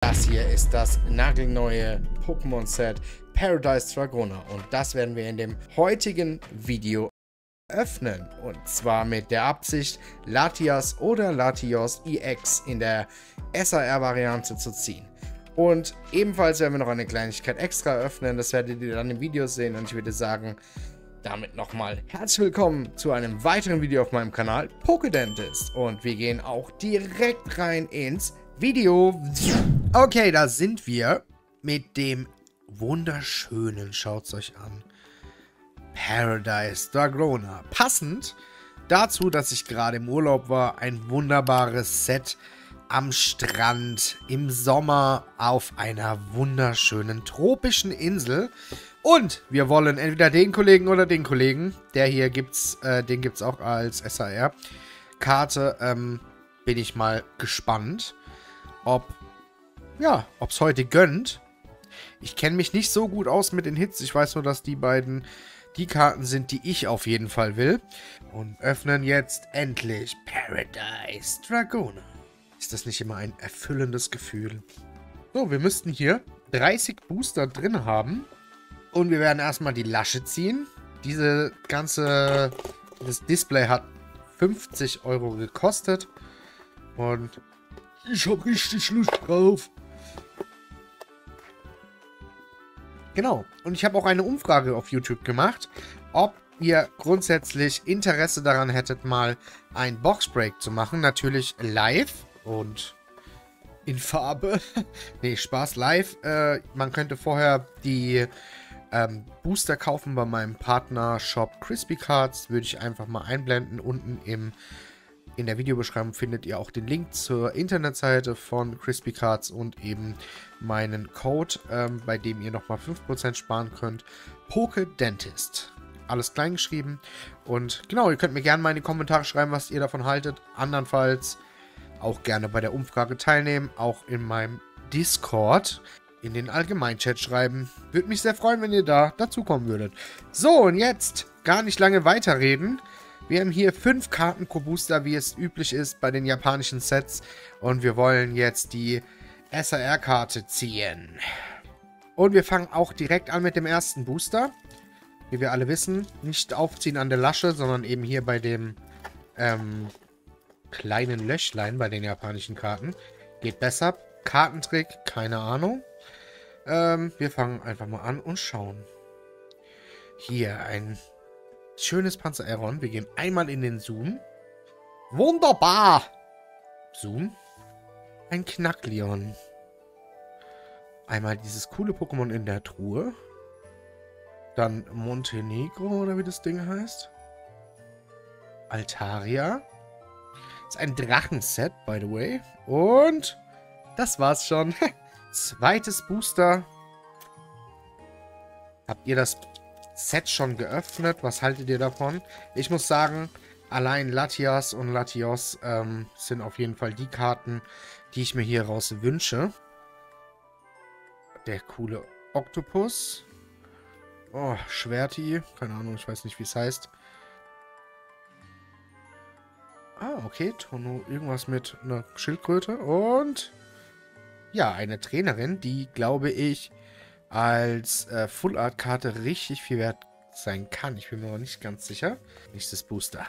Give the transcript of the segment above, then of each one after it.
Das hier ist das nagelneue Pokémon-Set Paradise Dragoner und das werden wir in dem heutigen Video öffnen. Und zwar mit der Absicht, Latias oder Latios EX in der SAR-Variante zu ziehen. Und ebenfalls werden wir noch eine Kleinigkeit extra öffnen, das werdet ihr dann im Video sehen und ich würde sagen, damit nochmal herzlich willkommen zu einem weiteren Video auf meinem Kanal Pokédentist. Und wir gehen auch direkt rein ins Video. Okay, da sind wir mit dem wunderschönen, schaut es euch an, Paradise Dragoner. Passend dazu, dass ich gerade im Urlaub war, ein wunderbares Set am Strand im Sommer auf einer wunderschönen tropischen Insel. Und wir wollen entweder den Kollegen oder den Kollegen. Der hier gibt's, den gibt's auch als SAR-Karte. Bin ich mal gespannt, ob es heute gönnt. Ich kenne mich nicht so gut aus mit den Hits. Ich weiß nur, dass die beiden die Karten sind, die ich auf jeden Fall will. Und öffnen jetzt endlich Paradise Dragoner. Ist das nicht immer ein erfüllendes Gefühl? So, wir müssten hier 30 Booster drin haben. Und wir werden erstmal die Lasche ziehen. Das Display hat 50 € gekostet. Und ich habe richtig Lust drauf. Genau. Und ich habe auch eine Umfrage auf YouTube gemacht, ob ihr grundsätzlich Interesse daran hättet, mal ein Boxbreak zu machen. Natürlich live und in Farbe. Nee, Spaß, live. Man könnte vorher die Booster kaufen bei meinem Partner-Shop Crispy Cards. Würde ich einfach mal einblenden. Unten in der Videobeschreibung findet ihr auch den Link zur Internetseite von Crispy Cards und eben meinen Code, bei dem ihr nochmal 5% sparen könnt. Pokédentist. Alles klein geschrieben. Und genau, ihr könnt mir gerne mal in die Kommentare schreiben, was ihr davon haltet. Andernfalls auch gerne bei der Umfrage teilnehmen. Auch in meinem Discord in den Allgemeinchat schreiben. Würde mich sehr freuen, wenn ihr da dazukommen würdet. So, und jetzt gar nicht lange weiterreden. Wir haben hier 5 Karten pro Booster, wie es üblich ist bei den japanischen Sets. Und wir wollen jetzt die SAR-Karte ziehen. Und wir fangen auch direkt an mit dem ersten Booster. Wie wir alle wissen, nicht aufziehen an der Lasche, sondern eben hier bei dem kleinen Löchlein bei den japanischen Karten. Geht besser. Kartentrick, keine Ahnung. Wir fangen einfach mal an und schauen. Hier ein schönes Panzer-Aeron. Wir gehen einmal in den Zoom. Wunderbar! Zoom. Ein Knackleon. Einmal dieses coole Pokémon in der Truhe. Dann Montenegro, oder wie das Ding heißt. Altaria. Ist ein Drachenset, by the way. Und das war's schon. Zweites Booster. Habt ihr das Set schon geöffnet? Was haltet ihr davon? Ich muss sagen, allein Latias und Latios sind auf jeden Fall die Karten, die ich mir hier raus wünsche. Der coole Oktopus. Oh, Schwerti. Keine Ahnung, ich weiß nicht, wie es heißt. Ah, okay. Tono, irgendwas mit einer Schildkröte. Und ja, eine Trainerin, die, glaube ich, als Full-Art-Karte richtig viel wert sein kann. Ich bin mir noch nicht ganz sicher. Nächstes Booster.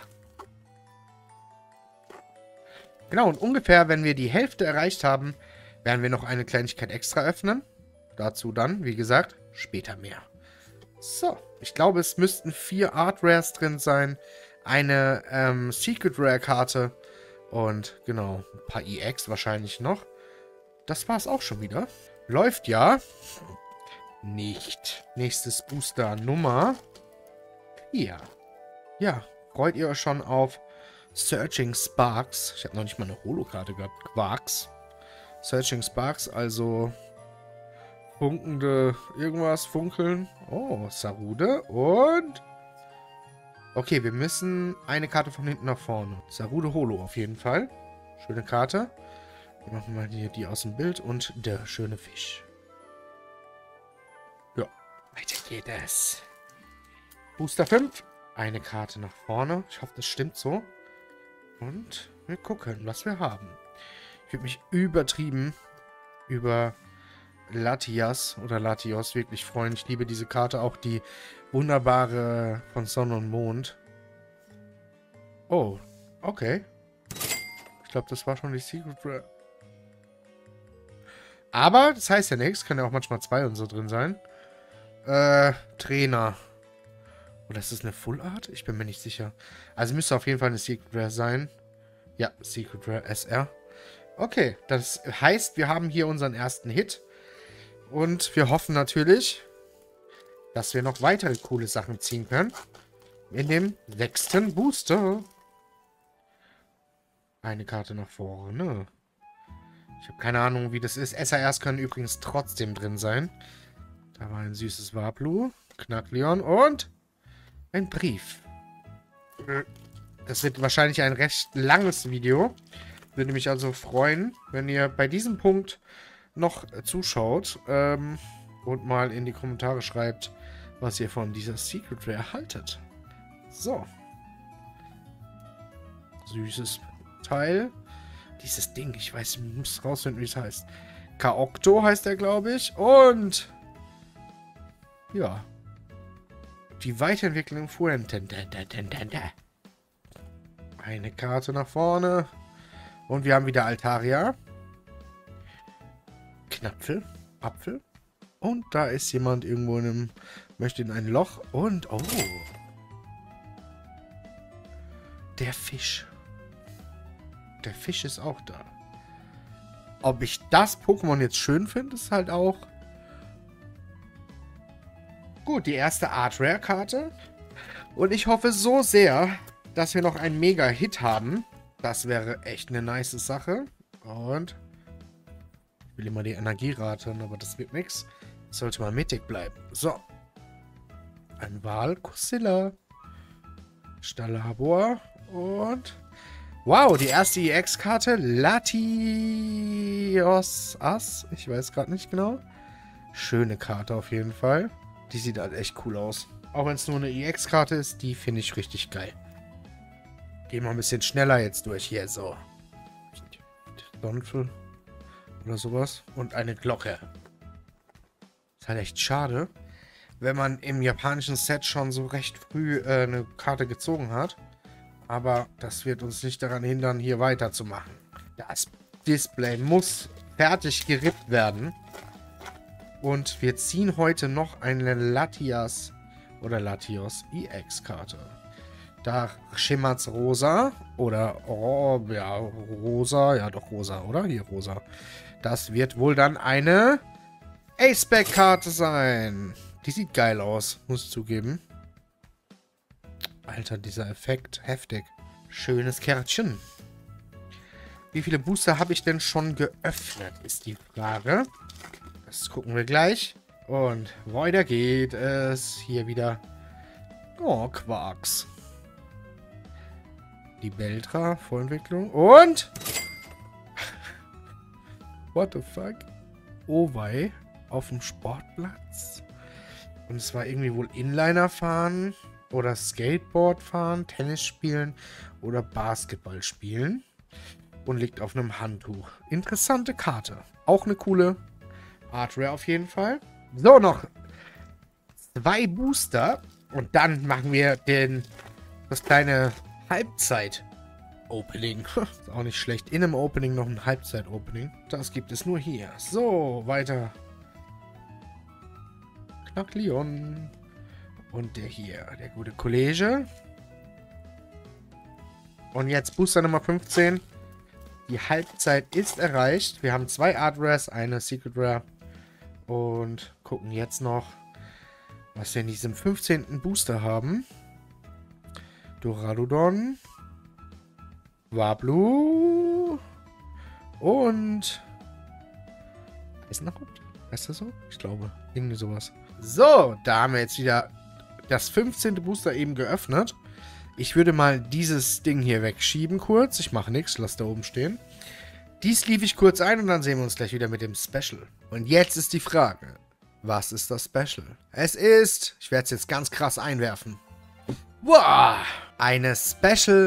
Genau, und ungefähr, wenn wir die Hälfte erreicht haben, werden wir noch eine Kleinigkeit extra öffnen. Dazu dann, wie gesagt, später mehr. So, ich glaube, es müssten 4 Art Rares drin sein. Eine Secret Rare Karte. Und genau, ein paar EX wahrscheinlich noch. Das war es auch schon wieder. Läuft ja. Nicht. Nächstes Booster Nummer 4. Ja, freut ihr euch schon auf Searching Sparks? Ich habe noch nicht mal eine Holokarte gehabt. Quarks. Searching Sparks, also funkende irgendwas, funkeln. Oh, Sarude. Und okay, wir müssen eine Karte von hinten nach vorne. Sarude Holo auf jeden Fall. Schöne Karte. Wir machen mal hier die aus dem Bild und der schöne Fisch. Ja, weiter geht es. Booster 5. Eine Karte nach vorne. Ich hoffe, das stimmt so. Und wir gucken, was wir haben. Ich würde mich übertrieben über Latias oder Latios wirklich freuen. Ich liebe diese Karte, auch die wunderbare von Sonne und Mond. Oh, okay. Ich glaube, das war schon die Secret Rare. Aber das heißt ja nichts. Kann ja auch manchmal 2 und so drin sein. Trainer. Oder ist das eine Full Art? Ich bin mir nicht sicher. Also müsste auf jeden Fall eine Secret Rare sein. Ja, Secret Rare SR. Okay, das heißt, wir haben hier unseren ersten Hit. Und wir hoffen natürlich, dass wir noch weitere coole Sachen ziehen können. In dem 6. Booster. Eine Karte nach vorne. Ich habe keine Ahnung, wie das ist. SARs können übrigens trotzdem drin sein. Da war ein süßes Wablu, Knackleon und ein Brief. Das wird wahrscheinlich ein recht langes Video. Würde mich also freuen, wenn ihr bei diesem Punkt noch zuschaut und mal in die Kommentare schreibt, was ihr von dieser Secret Rare haltet. So. Süßes Teil. Dieses Ding, ich weiß, ich muss rausfinden, wie es heißt. Kaokto heißt er, glaube ich. Und ja. Die Weiterentwicklung Fuentente. Eine Karte nach vorne. Und wir haben wieder Altaria. Knapfel. Apfel. Und da ist jemand irgendwo in einem... Möchte in ein Loch. Und... Oh. Der Fisch. Der Fisch ist auch da. Ob ich das Pokémon jetzt schön finde, ist halt auch... Gut, die erste Art Rare Karte. Und ich hoffe so sehr, dass wir noch einen Mega-Hit haben. Das wäre echt eine nice Sache. Und... Ich will immer die Energie raten, aber das wird nichts. Sollte mal mittig bleiben. So. Ein Wal, Kusilla. Stalabor. Und... Wow, die erste EX-Karte. Latios Ass. Ich weiß gerade nicht genau. Schöne Karte auf jeden Fall. Die sieht halt echt cool aus. Auch wenn es nur eine EX-Karte ist, die finde ich richtig geil. Gehen wir ein bisschen schneller jetzt durch hier. So. Donphl. Oder sowas. Und eine Glocke. Ist halt echt schade, wenn man im japanischen Set schon so recht früh eine Karte gezogen hat. Aber das wird uns nicht daran hindern, hier weiterzumachen. Das Display muss fertig gerippt werden. Und wir ziehen heute noch eine Latias oder Latios EX-Karte. Da schimmert's rosa. Oder, oh, ja, rosa. Ja, doch rosa, oder? Hier rosa. Das wird wohl dann eine Aceback-Karte sein. Die sieht geil aus, muss ich zugeben. Alter, dieser Effekt. Heftig. Schönes Kärtchen. Wie viele Booster habe ich denn schon geöffnet, ist die Frage. Das gucken wir gleich. Und weiter geht es. Hier wieder. Oh, Quarks. Die Beltra, Vorentwicklung. Und... What the fuck? Owei auf dem Sportplatz. Und es war irgendwie wohl Inliner fahren oder Skateboard fahren, Tennis spielen oder Basketball spielen. Und liegt auf einem Handtuch. Interessante Karte. Auch eine coole Art Rare auf jeden Fall. So, noch 2 Booster. Und dann machen wir das kleine Halbzeit-Opening. Ist auch nicht schlecht. In einem Opening noch ein Halbzeit-Opening. Das gibt es nur hier. So, weiter. Knackleon. Und der hier, der gute Kollege. Und jetzt Booster Nummer 15. Die Halbzeit ist erreicht. Wir haben 2 Art Rares, eine Secret Rare. Und gucken jetzt noch, was wir in diesem 15. Booster haben. Doradodon. Wablu. Und... Eisenhut? Heißt das so? Ich glaube. Irgendwie sowas. So, da haben wir jetzt wieder das 15. Booster eben geöffnet. Ich würde mal dieses Ding hier wegschieben kurz. Ich mache nichts, lass da oben stehen. Dies lief ich kurz ein und dann sehen wir uns gleich wieder mit dem Special. Und jetzt ist die Frage, was ist das Special? Es ist, ich werde es jetzt ganz krass einwerfen. Wow, eine Special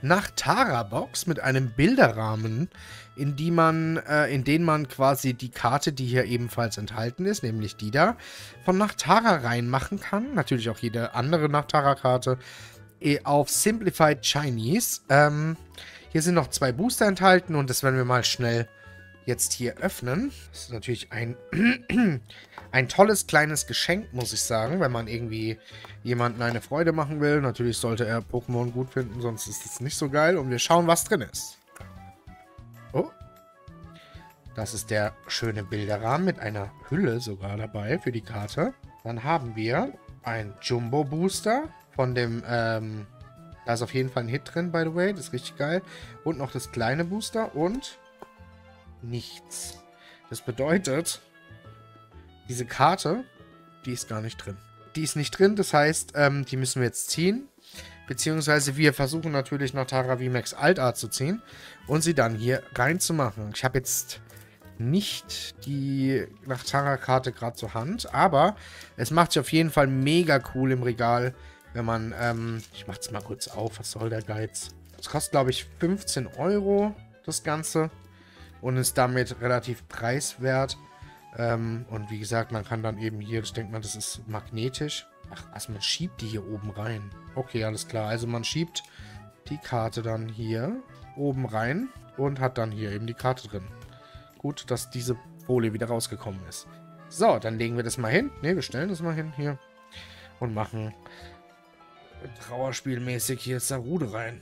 Nachtara-Box mit einem Bilderrahmen, in den man quasi die Karte, die hier ebenfalls enthalten ist, nämlich die da, von Nachtara reinmachen kann. Natürlich auch jede andere Nachtara-Karte auf Simplified Chinese. Hier sind noch 2 Booster enthalten und das werden wir mal schnell jetzt hier öffnen. Das ist natürlich ein tolles kleines Geschenk, muss ich sagen, wenn man irgendwie jemandem eine Freude machen will. Natürlich sollte er Pokémon gut finden, sonst ist es nicht so geil. Und wir schauen, was drin ist. Oh. Das ist der schöne Bilderrahmen mit einer Hülle sogar dabei für die Karte. Dann haben wir ein Jumbo-Booster von dem, da ist auf jeden Fall ein Hit drin, by the way. Das ist richtig geil. Und noch das kleine Booster und nichts. Das bedeutet, diese Karte, die ist gar nicht drin. Die ist nicht drin, das heißt, die müssen wir jetzt ziehen. Beziehungsweise wir versuchen natürlich Nachtara VMAX Altart zu ziehen und sie dann hier reinzumachen. Ich habe jetzt nicht die Nachtara-Karte gerade zur Hand, aber es macht sich auf jeden Fall mega cool im Regal, wenn man, ich mach's mal kurz auf, was soll der Geiz? Das kostet, glaube ich, 15 Euro, das Ganze, und ist damit relativ preiswert. Und wie gesagt, man kann dann eben hier, ich denke mal, das ist magnetisch. Ach, also man schiebt die hier oben rein. Okay, alles klar. Also man schiebt die Karte dann hier oben rein und hat dann hier eben die Karte drin. Gut, dass diese Folie wieder rausgekommen ist. So, dann legen wir das mal hin. Ne, wir stellen das mal hin hier. Und machen trauerspielmäßig hier Sarude rein.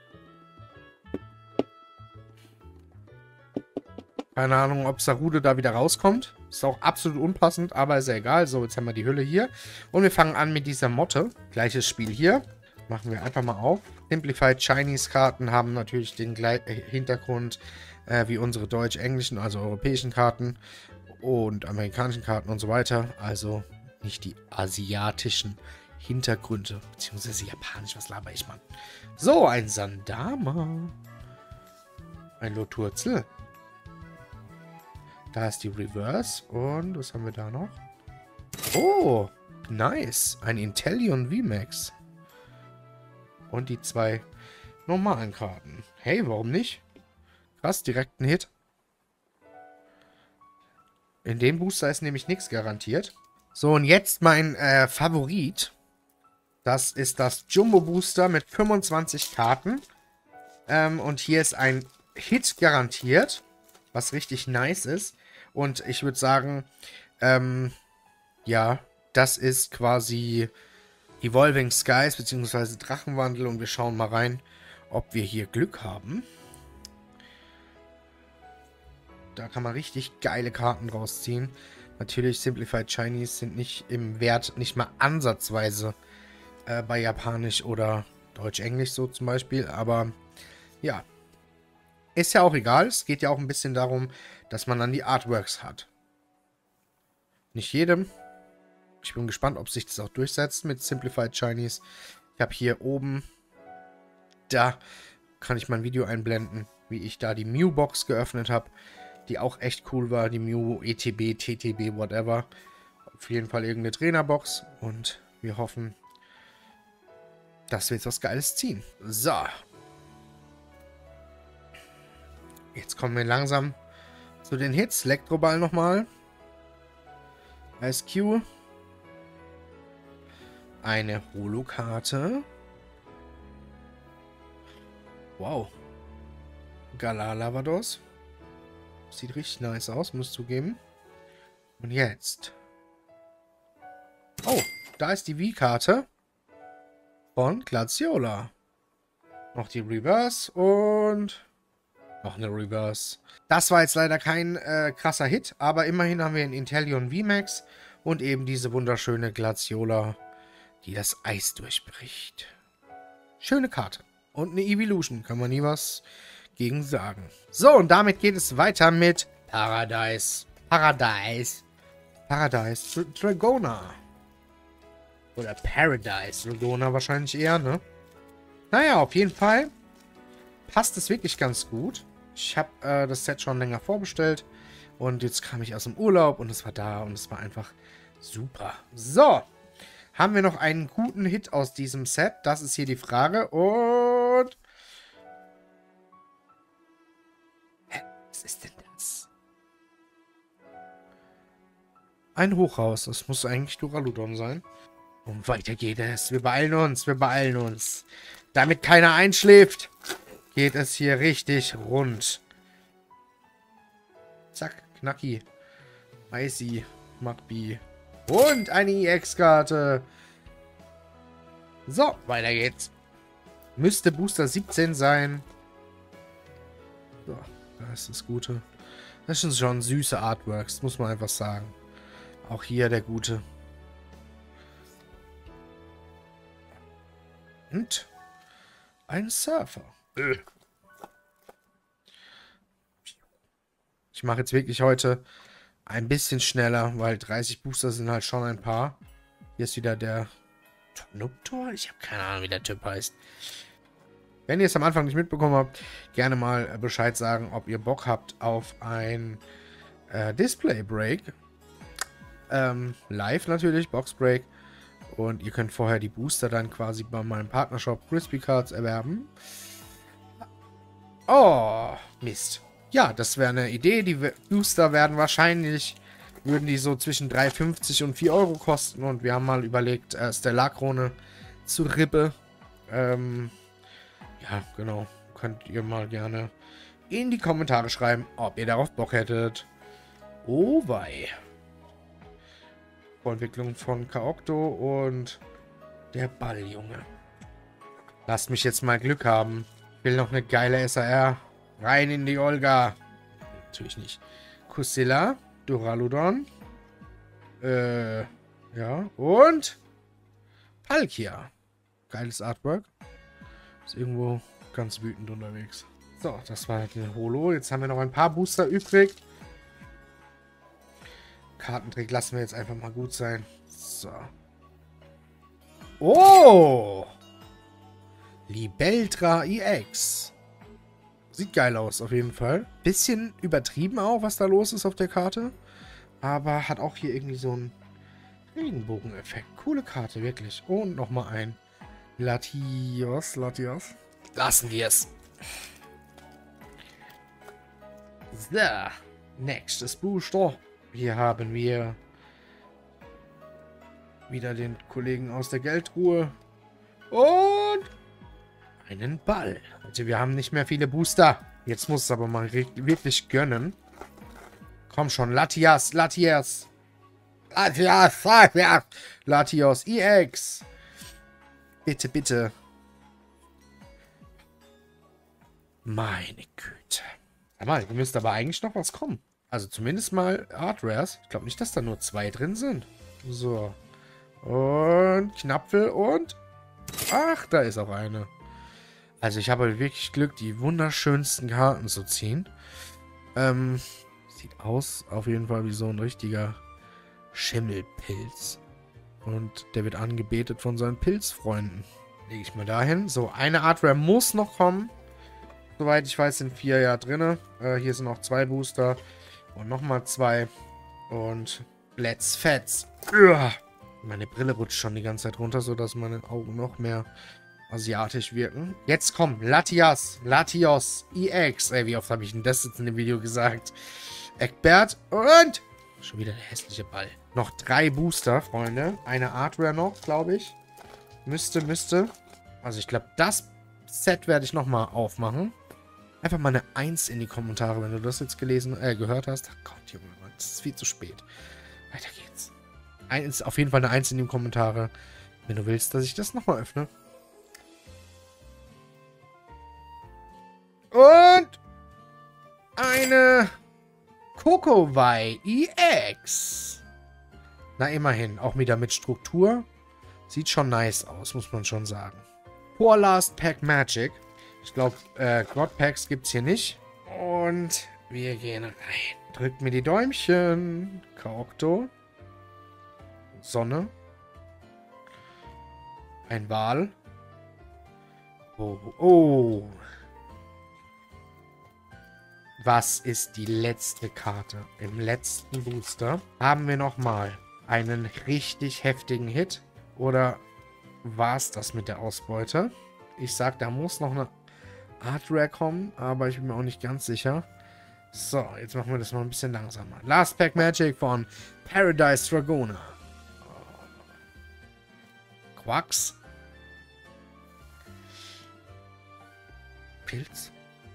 Keine Ahnung, ob Sarude da wieder rauskommt. Ist auch absolut unpassend, aber ist ja egal. So, jetzt haben wir die Hülle hier. Und wir fangen an mit dieser Motte. Gleiches Spiel hier. Machen wir einfach mal auf. Simplified Chinese Karten haben natürlich den Hintergrund wie unsere deutsch-englischen, also europäischen Karten und amerikanischen Karten und so weiter. Also nicht die asiatischen Hintergründe, beziehungsweise japanisch. Was laber ich, Mann? So, ein Sandama. Ein Loturzel. Da ist die Reverse. Und was haben wir da noch? Oh, nice. Ein Inteleon VMAX. Und die 2 normalen Karten. Hey, warum nicht? Krass, direkt ein Hit. In dem Booster ist nämlich nichts garantiert. So, und jetzt mein Favorit. Das ist das Jumbo Booster mit 25 Karten. Und hier ist ein Hit garantiert. Was richtig nice ist. Und ich würde sagen, ja, das ist quasi Evolving Skies bzw. Drachenwandel. Und wir schauen mal rein, ob wir hier Glück haben. Da kann man richtig geile Karten rausziehen. Natürlich, Simplified Chinese sind nicht im Wert, nicht mal ansatzweise bei Japanisch oder Deutsch-Englisch so zum Beispiel. Aber ja, ist ja auch egal. Es geht ja auch ein bisschen darum, dass man dann die Artworks hat. Nicht jedem. Ich bin gespannt, ob sich das auch durchsetzt mit Simplified Chinese. Ich habe hier oben, da kann ich mein Video einblenden, wie ich da die Mew-Box geöffnet habe. Die auch echt cool war. Die Mew, ETB, TTB, whatever. Auf jeden Fall irgendeine Trainerbox. Und wir hoffen, dass wir jetzt was Geiles ziehen. So. Jetzt kommen wir langsam zu den Hits. Elektroball nochmal. SQ. Eine Holo-Karte. Wow. Galar-Lavados. Sieht richtig nice aus, muss ich zugeben. Und jetzt. Oh, da ist die V-Karte von Glaciola. Noch die Reverse und noch eine Reverse. Das war jetzt leider kein krasser Hit, aber immerhin haben wir einen Inteleon VMAX und eben diese wunderschöne Glaciola, die das Eis durchbricht. Schöne Karte. Und eine Evolution, kann man nie was gegen sagen. So, und damit geht es weiter mit Paradise. Paradise Dragona. Oder Paradise Dragona wahrscheinlich eher, ne? Naja, auf jeden Fall passt es wirklich ganz gut. Ich habe das Set schon länger vorbestellt. Und jetzt kam ich aus dem Urlaub und es war da und es war einfach super. So, haben wir noch einen guten Hit aus diesem Set? Das ist hier die Frage. Und Was ist denn das? Ein Hochhaus. Das muss eigentlich Duraludon sein. Und weiter geht es. Wir beeilen uns. Wir beeilen uns. Damit keiner einschläft, geht es hier richtig rund. Zack. Knacki. Icy. Magby. Und eine EX-Karte. So, weiter geht's. Müsste Booster 17 sein. So, da ist das Gute. Das sind schon süße Artworks, muss man einfach sagen. Auch hier der Gute. Und ein Surfer. Ich mache jetzt wirklich heute ein bisschen schneller, weil 30 Booster sind halt schon ein paar. Hier ist wieder der Nuptor? Ich habe keine Ahnung, wie der Typ heißt. Wenn ihr es am Anfang nicht mitbekommen habt, gerne mal Bescheid sagen, ob ihr Bock habt auf ein Display Break. Live natürlich, Box Break. Und ihr könnt vorher die Booster dann quasi bei meinem Partnershop Crispy Cards erwerben. Oh, Mist. Ja, das wäre eine Idee. Die Booster werden wahrscheinlich, würden die so zwischen 3,50 und 4 Euro kosten. Und wir haben mal überlegt, Stellar-Krone zu Rippe. Ja, genau. Könnt ihr mal gerne in die Kommentare schreiben, ob ihr darauf Bock hättet. Oh wei. Vorentwicklung von Kaokto und der Balljunge. Lasst mich jetzt mal Glück haben. Ich will noch eine geile SAR. Rein in die Olga. Natürlich nicht. Kusilla, Duraludon. Ja. Und Palkia. Geiles Artwork. Ist irgendwo ganz wütend unterwegs. So, das war eine Holo. Jetzt haben wir noch ein paar Booster übrig. Kartentrick lassen wir jetzt einfach mal gut sein. So. Oh! Libeltra EX. Sieht geil aus, auf jeden Fall. Bisschen übertrieben auch, was da los ist auf der Karte. Aber hat auch hier irgendwie so einen Regenbogen-Effekt. Coole Karte, wirklich. Und nochmal ein Latios. Lassen wir es. So. Nächstes Booster. Hier haben wir wieder den Kollegen aus der Geldruhe. Und einen Ball. Also wir haben nicht mehr viele Booster. Jetzt muss es aber mal wirklich gönnen. Komm schon, Latios EX. Bitte, bitte. Meine Güte. Sag mal, hier müsste aber eigentlich noch was kommen. Also zumindest mal Art Rares. Ich glaube nicht, dass da nur 2 drin sind. So. Und Knapfel und... Ach, da ist auch eine. Also ich habe wirklich Glück, die wunderschönsten Karten zu ziehen. Sieht aus auf jeden Fall wie so ein richtiger Schimmelpilz. Und der wird angebetet von seinen Pilzfreunden. Lege ich mal dahin. So, eine Art Rare muss noch kommen. Soweit ich weiß, sind 4 ja drin. Hier sind noch 2 Booster. Und nochmal 2. Und let's fetz. Meine Brille rutscht schon die ganze Zeit runter, sodass meine Augen noch mehr asiatisch wirken. Jetzt kommt Latios EX. Ey, wie oft habe ich denn das jetzt in dem Video gesagt? Eckbert und schon wieder der hässliche Ball. Noch 3 Booster, Freunde. Eine Art Rare noch, glaube ich. Müsste. Also ich glaube, das Set werde ich nochmal aufmachen. Einfach mal eine 1 in die Kommentare, wenn du das jetzt gehört hast. Ach Gott, Junge, das ist viel zu spät. Weiter geht's. Auf jeden Fall eine 1 in die Kommentare, wenn du willst, dass ich das nochmal öffne. Und eine Kokowai EX. Na, immerhin. Auch wieder mit Struktur. Sieht schon nice aus, muss man schon sagen. Poor Last Pack Magic. Ich glaube, God Packs gibt es hier nicht. Und wir gehen rein. Drückt mir die Däumchen. Kaokto. Sonne. Ein Wal. Oh. Was ist die letzte Karte? Im letzten Booster haben wir nochmal einen richtig heftigen Hit. Oder war es das mit der Ausbeute? Ich sag, da muss noch eine Art Rare kommen, aber ich bin mir auch nicht ganz sicher. So, jetzt machen wir das mal ein bisschen langsamer. Last Pack Magic von Paradise Dragoner. Quacks. Pilz.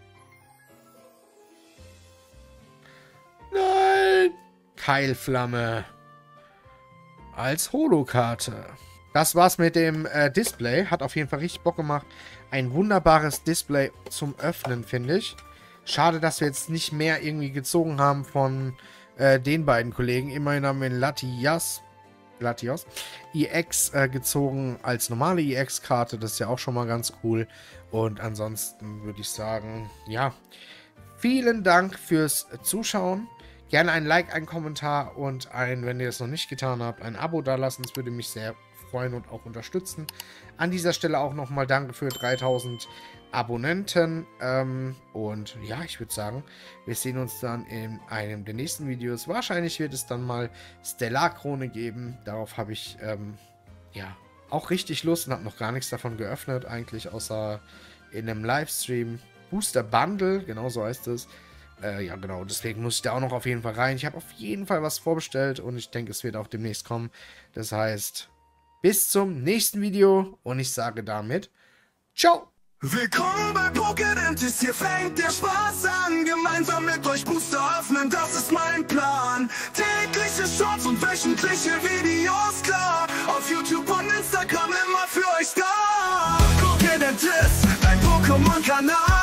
Nein! Keilflamme. Als Holokarte. Das war's mit dem Display. Hat auf jeden Fall richtig Bock gemacht. Ein wunderbares Display zum Öffnen, finde ich. Schade, dass wir jetzt nicht mehr irgendwie gezogen haben von den beiden Kollegen. Immerhin haben wir den Latios EX gezogen als normale EX-Karte. Das ist ja auch schon mal ganz cool. Und ansonsten würde ich sagen, ja, vielen Dank fürs Zuschauen. Gerne ein Like, ein Kommentar und wenn ihr es noch nicht getan habt, ein Abo dalassen. Das würde mich sehr freuen und auch unterstützen. An dieser Stelle auch nochmal danke für 3000 Abonnenten. Und ja, ich würde sagen, wir sehen uns dann in einem der nächsten Videos. Wahrscheinlich wird es dann mal Stellar-Krone geben. Darauf habe ich ja auch richtig Lust und habe noch gar nichts davon geöffnet, eigentlich, außer in einem Livestream. Booster Bundle, genau so heißt es. Ja, genau, deswegen muss ich da auch noch auf jeden Fall rein. Ich habe auf jeden Fall was vorbestellt und ich denke, es wird auch demnächst kommen. Das heißt, bis zum nächsten Video und ich sage damit, ciao! Willkommen bei Pokédentist, hier fängt der Spaß an. Gemeinsam mit euch Booster öffnen, das ist mein Plan. Tägliche Shorts und wöchentliche Videos, klar. Auf YouTube und Instagram immer für euch da. Pokédentist, dein Pokémon-Kanal.